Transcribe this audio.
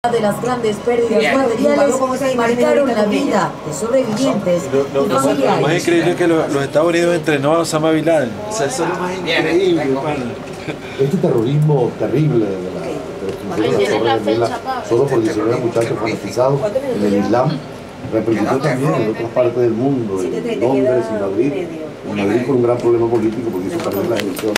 de las grandes pérdidas materiales marcaron la vida de sobrevivientes y Lo familiares. más increíble es que los Estados Unidos entrenó a Osama Bin Laden. O sea, eso es lo más increíble, pana. Este terrorismo terrible de la destrucción de la Torre Gemela, solo por 19 muchachos fanatizados en el Islam, repercutió también en otras partes del mundo, en Londres y Madrid. En Madrid con un gran problema político porque hizo perder las elecciones.